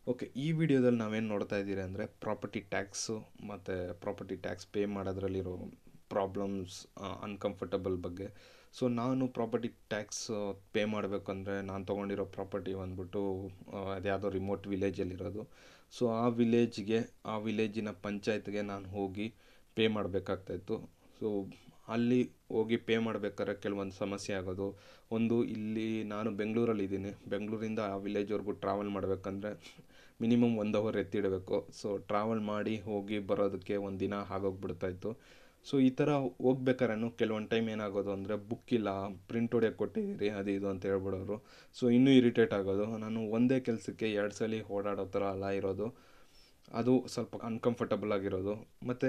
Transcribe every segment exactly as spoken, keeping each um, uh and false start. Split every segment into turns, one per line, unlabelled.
Okay, ಈ ವಿಡಿಯೋದಲ್ಲಿ ನಾವೇನು ನೋಡ್ತಾ ಇದ್ದೀರಿ ಅಂದರೆ ಪ್ರಾಪರ್ಟಿ ಟ್ಯಾಕ್ಸು ಮತ್ತು ಪ್ರಾಪರ್ಟಿ ಟ್ಯಾಕ್ಸ್ ಪೇ ಮಾಡೋದ್ರಲ್ಲಿರೋ ಪ್ರಾಬ್ಲಮ್ಸ್, ಅನ್ಕಂಫರ್ಟಬಲ್ ಬಗ್ಗೆ. ಸೊ ನಾನು ಪ್ರಾಪರ್ಟಿ ಟ್ಯಾಕ್ಸ್ ಪೇ ಮಾಡಬೇಕಂದ್ರೆ ನಾನು ತೊಗೊಂಡಿರೋ ಪ್ರಾಪರ್ಟಿ ಬಂದ್ಬಿಟ್ಟು ಅದ್ಯಾವುದೋ ರಿಮೋಟ್ ವಿಲೇಜಲ್ಲಿರೋದು. ಸೊ ಆ ವಿಲೇಜ್ಗೆ ಆ ವಿಲೇಜಿನ ಪಂಚಾಯತ್ಗೆ ನಾನು ಹೋಗಿ ಪೇ ಮಾಡಬೇಕಾಗ್ತಾಯಿತ್ತು. ಸೊ ಅಲ್ಲಿ ಹೋಗಿ ಪೇ ಮಾಡಬೇಕಾದ್ರೆ ಕೆಲವೊಂದು ಸಮಸ್ಯೆ ಆಗೋದು. ಒಂದು, ಇಲ್ಲಿ ನಾನು ಬೆಂಗಳೂರಲ್ಲಿದ್ದೀನಿ, ಬೆಂಗಳೂರಿಂದ ಆ ವಿಲೇಜ್ವರೆಗೂ ಟ್ರಾವೆಲ್ ಮಾಡಬೇಕಂದ್ರೆ ಮಿನಿಮಮ್ ಒಂದು ಅವರ್ ಎತ್ತಿಡಬೇಕು. ಸೊ ಟ್ರಾವೆಲ್ ಮಾಡಿ ಹೋಗಿ ಬರೋದಕ್ಕೆ ಒಂದು ದಿನ ಆಗೋಗ್ಬಿಡ್ತಾಯಿತ್ತು. ಸೊ ಈ ಥರ ಹೋಗ್ಬೇಕಾದ್ರೂ ಕೆಲವೊಂದು ಟೈಮ್ ಏನಾಗೋದು ಅಂದರೆ ಬುಕ್ ಇಲ್ಲ, ಪ್ರಿಂಟ್ ಹೊಡೆಯೋಕ್ಕೆ ಕೊಟ್ಟಿದ್ದೀರಿ ಅದು ಇದು ಅಂತ ಹೇಳ್ಬಿಡೋರು. ಸೊ ಇನ್ನೂ ಇರಿಟೇಟ್ ಆಗೋದು. ನಾನು ಒಂದೇ ಕೆಲಸಕ್ಕೆ ಎರಡು ಸಲ ಓಡಾಡೋ ಥರ ಎಲ್ಲ ಇರೋದು, ಅದು ಸ್ವಲ್ಪ ಅನ್ಕಂಫರ್ಟಬಲ್ ಆಗಿರೋದು. ಮತ್ತು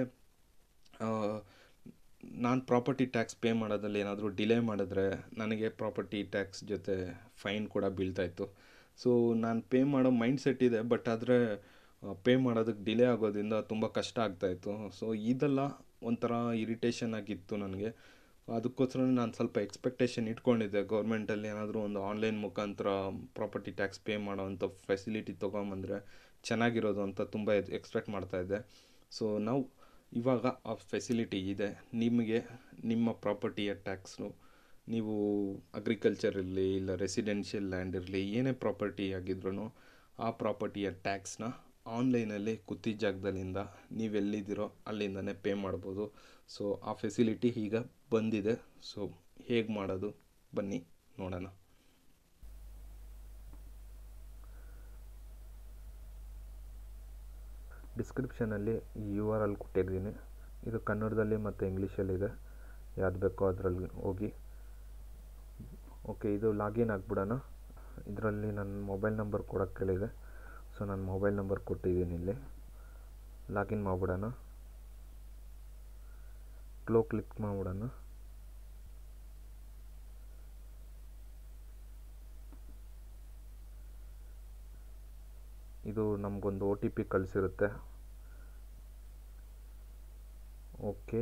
ನಾನು ಪ್ರಾಪರ್ಟಿ ಟ್ಯಾಕ್ಸ್ ಪೇ ಮಾಡೋದ್ರಲ್ಲಿ ಏನಾದರೂ ಡಿಲೇ ಮಾಡಿದ್ರೆ ನನಗೆ ಪ್ರಾಪರ್ಟಿ ಟ್ಯಾಕ್ಸ್ ಜೊತೆ ಫೈನ್ ಕೂಡ ಬೀಳ್ತಾಯಿತ್ತು. ಸೊ ನಾನು ಪೇ ಮಾಡೋ ಮೈಂಡ್ ಸೆಟ್ ಇದೆ, ಬಟ್ ಆದರೆ ಪೇ ಮಾಡೋದಕ್ಕೆ ಡಿಲೇ ಆಗೋದ್ರಿಂದ ತುಂಬ ಕಷ್ಟ ಆಗ್ತಾಯಿತ್ತು. ಸೊ ಇದೆಲ್ಲ ಒಂಥರ ಇರಿಟೇಷನ್ ಆಗಿತ್ತು ನನಗೆ. ಅದಕ್ಕೋಸ್ಕರ ನಾನು ಸ್ವಲ್ಪ ಎಕ್ಸ್ಪೆಕ್ಟೇಷನ್ ಇಟ್ಕೊಂಡಿದ್ದೆ, ಗೌರ್ಮೆಂಟಲ್ಲಿ ಏನಾದರೂ ಒಂದು ಆನ್ಲೈನ್ ಮುಖಾಂತರ ಪ್ರಾಪರ್ಟಿ ಟ್ಯಾಕ್ಸ್ ಪೇ ಮಾಡೋವಂಥ ಫೆಸಿಲಿಟಿ ತೊಗೊಂಬಂದರೆ ಚೆನ್ನಾಗಿರೋದು ಅಂತ ತುಂಬ ಎಕ್ಸ್ಪೆಕ್ಟ್ ಮಾಡ್ತಾಯಿದ್ದೆ. ಸೊ ನಾವು ಇವಾಗ ಆ ಫೆಸಿಲಿಟಿ ಇದೆ. ನಿಮಗೆ ನಿಮ್ಮ ಪ್ರಾಪರ್ಟಿಯ ಟ್ಯಾಕ್ಸು, ನೀವು ಅಗ್ರಿಕಲ್ಚರ್ ಇರಲಿ ಇಲ್ಲ ರೆಸಿಡೆನ್ಷಿಯಲ್ ಲ್ಯಾಂಡ್ ಇರಲಿ, ಏನೇ ಪ್ರಾಪರ್ಟಿ ಆಗಿದ್ರೂ ಆ ಪ್ರಾಪರ್ಟಿಯ ಟ್ಯಾಕ್ಸ್ನ ಆನ್ಲೈನಲ್ಲಿ ಕೂತಿದ್ದ ಜಾಗದಲ್ಲಿಂದ ನೀವೆಲ್ಲಿದ್ದೀರೋ ಅಲ್ಲಿಂದನೇ ಪೇ ಮಾಡ್ಬೋದು. ಸೊ ಆ ಫೆಸಿಲಿಟಿ ಈಗ ಬಂದಿದೆ. ಸೊ ಹೇಗೆ ಮಾಡೋದು ಬನ್ನಿ ನೋಡೋಣ. ಡಿಸ್ಕ್ರಿಪ್ಷನಲ್ಲಿ ಈ ಯು ಆರ್ ಎಲ್ ಕೊಟ್ಟಿದ್ದೀನಿ. ಇದು ಕನ್ನಡದಲ್ಲಿ ಮತ್ತು ಇಂಗ್ಲೀಷಲ್ಲಿದೆ, ಯಾವ್ದು ಬೇಕೋ ಅದರಲ್ಲಿ ಹೋಗಿ. ಓಕೆ, ಇದು ಲಾಗಿನ್ ಆಗಿಬಿಡೋಣ. ಇದರಲ್ಲಿ ನನ್ನ ಮೊಬೈಲ್ ನಂಬರ್ ಕೊಡೋಕ್ಕೆ ಕೇಳಿದೆ. ಸೊ ನನ್ನ ಮೊಬೈಲ್ ನಂಬರ್ ಕೊಟ್ಟಿದ್ದೀನಿ, ಇಲ್ಲಿ ಲಾಗಿನ್ ಮಾಡಿಬಿಡೋಣ. ಕ್ಲೋ ಕ್ಲಿಕ್ ಮಾಡಿಬಿಡೋಣ. ಇದು ನಮಗೊಂದು ಒ ಟಿ ಪಿ ಕಳಿಸಿರುತ್ತೆ. Okay,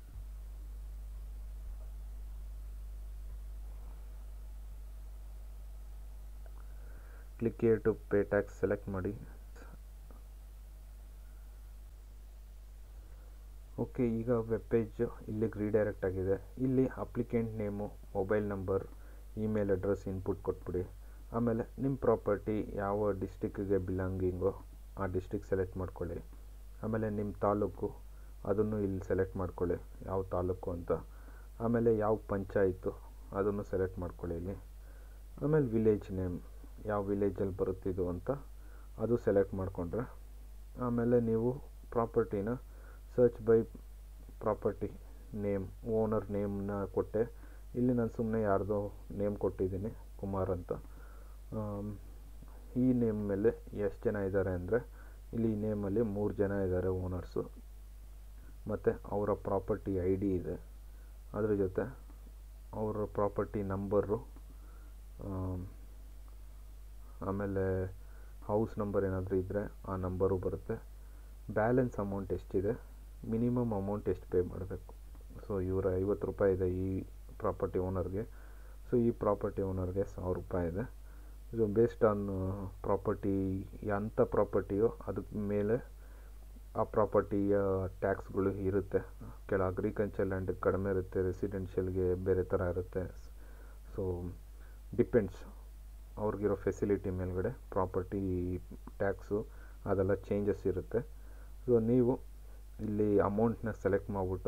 click here to pay tax select ಮಾಡಿ. ಓಕೆ, ಈಗ ವೆಬ್ ಪೇಜ್ ಇಲ್ಲಿಗೆ ರೀಡೈರೆಕ್ಟ್ ಆಗಿದೆ. ಇಲ್ಲಿ applicant name, mobile number, email address input ಕೊಟ್ಬಿಡಿ. ಆಮೇಲೆ ನಿಮ್ಮ ಪ್ರಾಪರ್ಟಿ ಯಾವ ಡಿಸ್ಟಿಕ್ಕಿಗೆ ಬಿಲಾಂಗಿಂಗೋ ಆ ಡಿಸ್ಟಿಕ್ ಸೆಲೆಕ್ಟ್ ಮಾಡ್ಕೊಳ್ಳಿ. ಆಮೇಲೆ ನಿಮ್ಮ ತಾಲೂಕು ಅದನ್ನು ಇಲ್ಲಿ ಸೆಲೆಕ್ಟ್ ಮಾಡ್ಕೊಳ್ಳಿ, ಯಾವ ತಾಲೂಕು ಅಂತ. ಆಮೇಲೆ ಯಾವ ಪಂಚಾಯತು ಅದನ್ನು ಸೆಲೆಕ್ಟ್ ಮಾಡ್ಕೊಳ್ಳಿ ಇಲ್ಲಿ. ಆಮೇಲೆ ವಿಲೇಜ್ ನೇಮ್, ಯಾವ ವಿಲೇಜಲ್ಲಿ ಬರುತ್ತಿದ್ದು ಅಂತ ಅದು ಸೆಲೆಕ್ಟ್ ಮಾಡಿಕೊಂಡ್ರೆ, ಆಮೇಲೆ ನೀವು ಪ್ರಾಪರ್ಟಿನ search by property name, owner ನೇಮ್ನ ಕೊಟ್ಟೆ. ಇಲ್ಲಿ ನಾನು ಸುಮ್ಮನೆ ಯಾರ್ದೋ ನೇಮ್ ಕೊಟ್ಟಿದ್ದೀನಿ, ಕುಮಾರ್ ಅಂತ. ಈ ನೇಮ್ ಮೇಲೆ ಎಷ್ಟು ಜನ ಇದ್ದಾರೆ ಅಂದರೆ ಇಲ್ಲಿ ಈ ನೇಮಲ್ಲಿ ಮೂರು ಜನ ಇದ್ದಾರೆ ಓನರ್ಸು. ಮತ್ತು ಅವರ ಪ್ರಾಪರ್ಟಿ ಐ ಡಿ ಇದೆ, ಅದ್ರ ಜೊತೆ ಅವರ ಪ್ರಾಪರ್ಟಿ ನಂಬರು, ಆಮೇಲೆ ಹೌಸ್ ನಂಬರ್ ಏನಾದರೂ ಇದ್ದರೆ ಆ ನಂಬರು ಬರುತ್ತೆ. ಬ್ಯಾಲೆನ್ಸ್ ಅಮೌಂಟ್ ಎಷ್ಟಿದೆ, ಮಿನಿಮಮ್ ಅಮೌಂಟ್ ಎಷ್ಟು ಪೇ ಮಾಡಬೇಕು. ಸೊ ಇವರ ಐವತ್ತು ರೂಪಾಯಿ ಇದೆ ಈ ಪ್ರಾಪರ್ಟಿ ಓನರ್ಗೆ. ಸೊ ಈ ಪ್ರಾಪರ್ಟಿ ಓನರ್ಗೆ ಸಾವಿರ ರೂಪಾಯಿ ಇದೆ. ಇದು ಬೇಸ್ಡ್ ಆನ್ ಪ್ರಾಪರ್ಟಿ, ಎಂಥ ಪ್ರಾಪರ್ಟಿಯೋ ಅದಕ್ಕೆ ಮೇಲೆ ಆ ಪ್ರಾಪರ್ಟಿಯ ಟ್ಯಾಕ್ಸ್ಗಳು ಇರುತ್ತೆ. ಕೆಲ ಅಗ್ರಿಕಲ್ಚರ್ ಲ್ಯಾಂಡಿಗೆ ಕಡಿಮೆ ಇರುತ್ತೆ, ರೆಸಿಡೆನ್ಷಿಯಲ್ಗೆ ಬೇರೆ ಥರ ಇರುತ್ತೆ. ಸೊ ಡಿಪೆಂಡ್ಸ್, ಅವ್ರಿಗಿರೋ ಫೆಸಿಲಿಟಿ ಮೇಲ್ಗಡೆ ಪ್ರಾಪರ್ಟಿ ಟ್ಯಾಕ್ಸು ಅದೆಲ್ಲ ಚೇಂಜಸ್ ಇರುತ್ತೆ. ಸೊ ನೀವು ಇಲ್ಲಿ ಅಮೌಂಟ್ನ ಸೆಲೆಕ್ಟ್ ಮಾಡಿಬಿಟ್ಟು,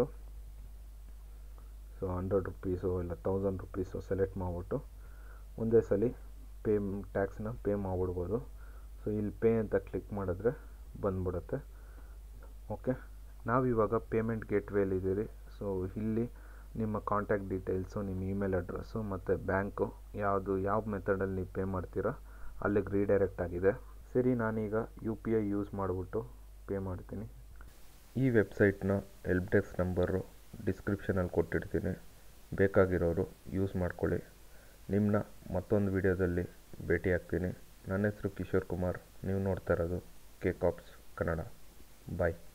ಸೊ ಹಂಡ್ರೆಡ್ ರುಪೀಸು ಇಲ್ಲ ತೌಸಂಡ್ ರುಪೀಸು ಸೆಲೆಕ್ಟ್ ಮಾಡಿಬಿಟ್ಟು ಒಂದೇ ಸಲ ಪೇ ಟ್ಯಾಕ್ಸ್ನ ಪೇ ಮಾಡಿಬಿಡ್ಬೋದು. ಸೊ ಇಲ್ಲಿ ಪೇ ಅಂತ ಕ್ಲಿಕ್ ಮಾಡಿದ್ರೆ ಬಂದ್ಬಿಡುತ್ತೆ. ಓಕೆ, ನಾವಿವಾಗ ಪೇಮೆಂಟ್ ಗೇಟ್ವೇಲಿದ್ದೀರಿ. ಸೊ ಇಲ್ಲಿ ನಿಮ್ಮ ಕಾಂಟ್ಯಾಕ್ಟ್ ಡೀಟೇಲ್ಸು, ನಿಮ್ಮ ಇಮೇಲ್ ಅಡ್ರೆಸ್ಸು ಮತ್ತು ಬ್ಯಾಂಕು ಯಾವುದು ಯಾವ ಮೆಥಡಲ್ಲಿ ನೀವು ಪೇ ಮಾಡ್ತೀರಾ ಅಲ್ಲಿಗೆ ರೀಡೈರೆಕ್ಟ್ ಆಗಿದೆ. ಸರಿ, ನಾನೀಗ ಯು ಪಿ ಐ ಯೂಸ್ ಮಾಡಿಬಿಟ್ಟು ಪೇ ಮಾಡ್ತೀನಿ. ಈ ವೆಬ್ಸೈಟ್ನ ಹೆಲ್ಪ್ ಡೆಸ್ಕ್ ನಂಬರು ಡಿಸ್ಕ್ರಿಪ್ಷನಲ್ಲಿ ಕೊಟ್ಟಿರ್ತೀನಿ, ಬೇಕಾಗಿರೋರು ಯೂಸ್ ಮಾಡ್ಕೊಳ್ಳಿ. ನಿಮ್ಮನ್ನ ಮತ್ತೊಂದು ವಿಡಿಯೋದಲ್ಲಿ ಭೇಟಿ ಆಗ್ತೀನಿ. ನನ್ನ ಹೆಸರು ಕಿಶೋರ್ ಕುಮಾರ್, ನೀವು ನೋಡ್ತಾ ಇರೋದು ಕೆ ಕಾಪ್ಸ್ ಕನ್ನಡ. ಬಾಯ್.